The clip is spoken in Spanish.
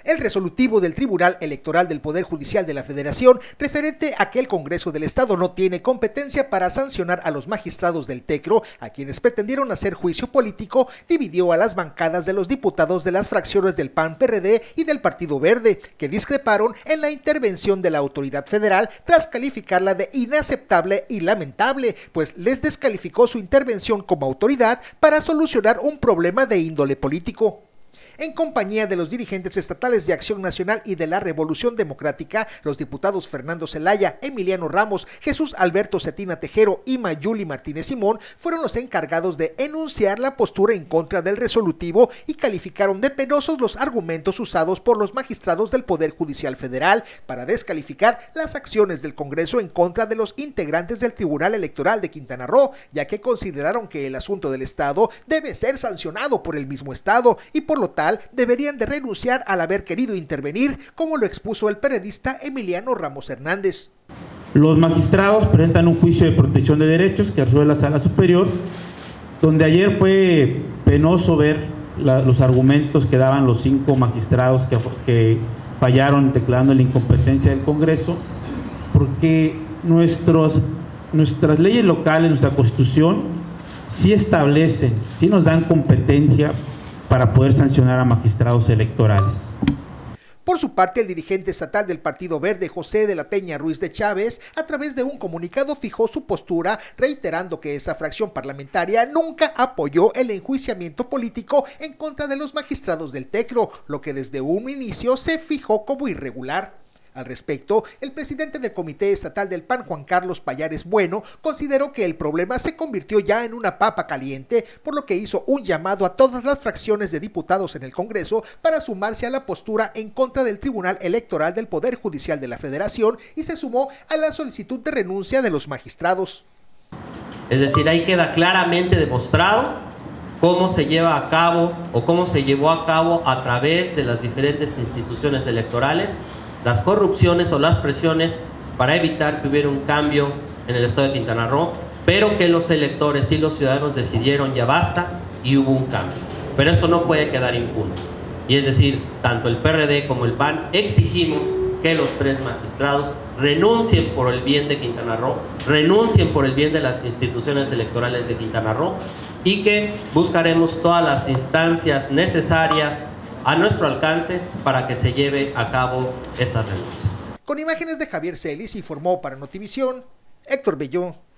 El resolutivo del Tribunal Electoral del Poder Judicial de la Federación, referente a que el Congreso del Estado no tiene competencia para sancionar a los magistrados del TECRO, a quienes pretendieron hacer juicio político, dividió a las bancadas de los diputados de las fracciones del PAN, PRD y del Partido Verde, que discreparon en la intervención de la autoridad federal tras calificarla de inaceptable y lamentable, pues les descalificó su intervención como autoridad para solucionar un problema de índole político. En compañía de los dirigentes estatales de Acción Nacional y de la Revolución Democrática, los diputados Fernando Zelaya, Emiliano Ramos, Jesús Alberto Cetina Tejero y Mayuli Martínez Simón fueron los encargados de enunciar la postura en contra del resolutivo y calificaron de penosos los argumentos usados por los magistrados del Poder Judicial Federal para descalificar las acciones del Congreso en contra de los integrantes del Tribunal Electoral de Quintana Roo, ya que consideraron que el asunto del Estado debe ser sancionado por el mismo Estado y por lo tanto deberían de renunciar al haber querido intervenir, como lo expuso el periodista Emiliano Ramos Hernández. Los magistrados presentan un juicio de protección de derechos que resuelve la Sala Superior, donde ayer fue penoso ver los argumentos que daban los 5 magistrados que fallaron declarando la incompetencia del Congreso, porque nuestras leyes locales, nuestra Constitución, sí establecen, sí nos dan competencia para poder sancionar a magistrados electorales. Por su parte, el dirigente estatal del Partido Verde, José de la Peña Ruiz de Chávez, a través de un comunicado fijó su postura, reiterando que esa fracción parlamentaria nunca apoyó el enjuiciamiento político en contra de los magistrados del TECRO, lo que desde un inicio se fijó como irregular. Al respecto, el presidente del Comité Estatal del PAN, Juan Carlos Payares Bueno, consideró que el problema se convirtió ya en una papa caliente, por lo que hizo un llamado a todas las fracciones de diputados en el Congreso para sumarse a la postura en contra del Tribunal Electoral del Poder Judicial de la Federación y se sumó a la solicitud de renuncia de los magistrados. Es decir, ahí queda claramente demostrado cómo se lleva a cabo o cómo se llevó a cabo a través de las diferentes instituciones electorales las corrupciones o las presiones para evitar que hubiera un cambio en el estado de Quintana Roo, pero que los electores y los ciudadanos decidieron ya basta y hubo un cambio. Pero esto no puede quedar impune. Y es decir, tanto el PRD como el PAN exigimos que los 3 magistrados renuncien por el bien de Quintana Roo, renuncien por el bien de las instituciones electorales de Quintana Roo y que buscaremos todas las instancias necesarias a nuestro alcance para que se lleve a cabo estas renuncias. Con imágenes de Javier Celis informó para Notivisión, Héctor Belló.